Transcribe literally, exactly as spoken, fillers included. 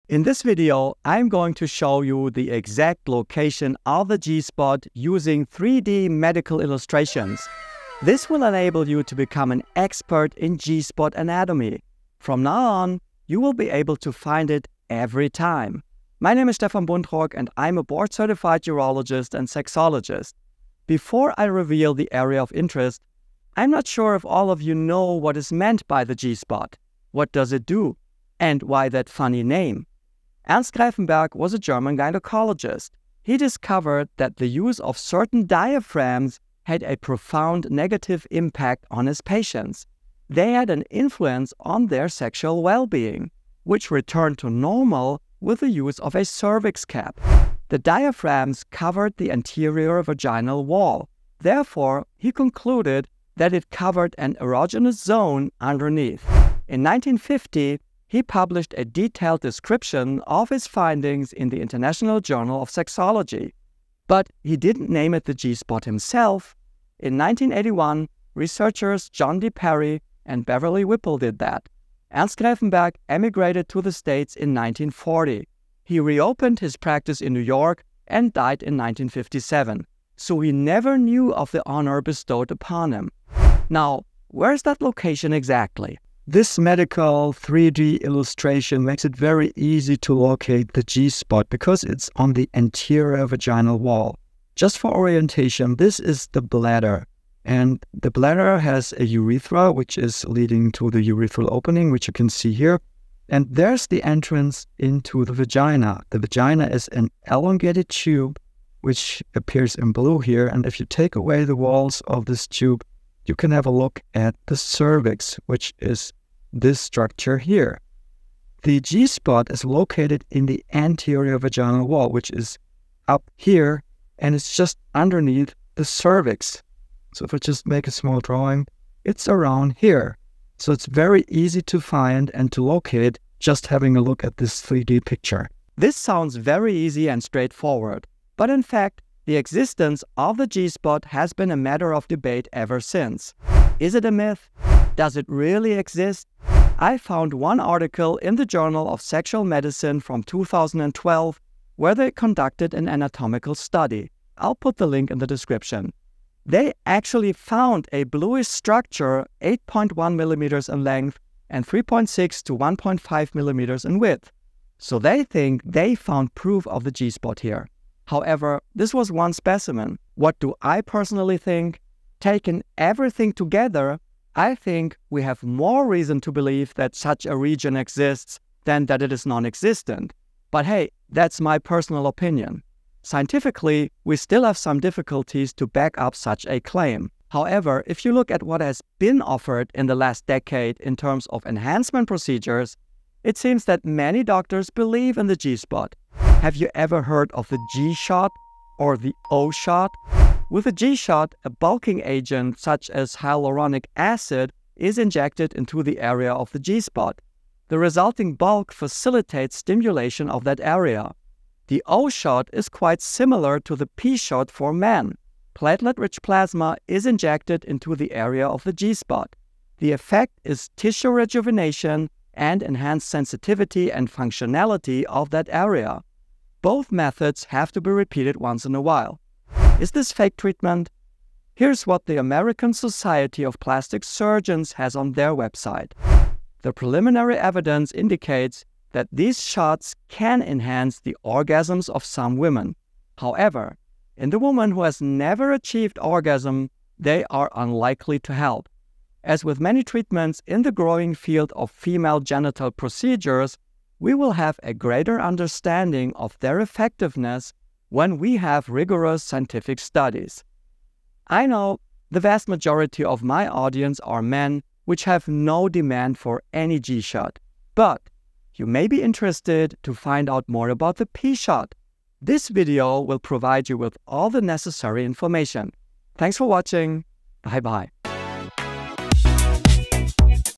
In this video, I'm going to show you the exact location of the G-spot using three D medical illustrations. This will enable you to become an expert in G-spot anatomy. From now on, you will be able to find it every time. My name is Stefan Buntrock and I'm a board-certified urologist and sexologist. Before I reveal the area of interest, I'm not sure if all of you know what is meant by the G-spot. What does it do? And why that funny name? Ernst Gräfenberg was a German gynecologist. He discovered that the use of certain diaphragms had a profound negative impact on his patients. They had an influence on their sexual well-being, which returned to normal with the use of a cervix cap. The diaphragms covered the anterior vaginal wall. Therefore, he concluded that it covered an erogenous zone underneath. In nineteen fifty, he published a detailed description of his findings in the International Journal of Sexology. But he didn't name it the G-spot himself. In nineteen eighty-one, researchers John D. Perry and Beverly Whipple did that. Ernst Gräfenberg emigrated to the States in nineteen forty. He reopened his practice in New York and died in nineteen fifty-seven, so he never knew of the honor bestowed upon him. Now, where's that location exactly? This medical three D illustration makes it very easy to locate the G-spot because it's on the anterior vaginal wall. Just for orientation, this is the bladder. And the bladder has a urethra, which is leading to the urethral opening, which you can see here. And there's the entrance into the vagina. The vagina is an elongated tube, which appears in blue here. And if you take away the walls of this tube, you can have a look at the cervix, which is this structure here. The G-spot is located in the anterior vaginal wall, which is up here, and it's just underneath the cervix. So if I just make a small drawing, it's around here. So it's very easy to find and to locate just having a look at this three D picture. This sounds very easy and straightforward, but in fact, the existence of the G-spot has been a matter of debate ever since. Is it a myth? Does it really exist? I found one article in the Journal of Sexual Medicine from two thousand twelve where they conducted an anatomical study. I'll put the link in the description. They actually found a bluish structure eight point one millimeters in length and three point six to one point five millimeters in width. So they think they found proof of the G-spot here. However, this was one specimen. What do I personally think? Taken everything together, I think we have more reason to believe that such a region exists than that it is non-existent. But hey, that's my personal opinion. Scientifically, we still have some difficulties to back up such a claim. However, if you look at what has been offered in the last decade in terms of enhancement procedures, it seems that many doctors believe in the G-spot. Have you ever heard of the G-shot or the O-shot? With a G-shot, a bulking agent such as hyaluronic acid is injected into the area of the G-spot. The resulting bulk facilitates stimulation of that area. The O-shot is quite similar to the P-shot for men. Platelet-rich plasma is injected into the area of the G-spot. The effect is tissue rejuvenation and enhanced sensitivity and functionality of that area. Both methods have to be repeated once in a while. Is this fake treatment? Here's what the American Society of Plastic Surgeons has on their website. The preliminary evidence indicates that these shots can enhance the orgasms of some women. However, in the woman who has never achieved orgasm, they are unlikely to help. As with many treatments in the growing field of female genital procedures, we will have a greater understanding of their effectiveness when we have rigorous scientific studies. I know the vast majority of my audience are men which have no demand for any G-shot, but you may be interested to find out more about the P-shot. This video will provide you with all the necessary information. Thanks for watching. Bye-bye.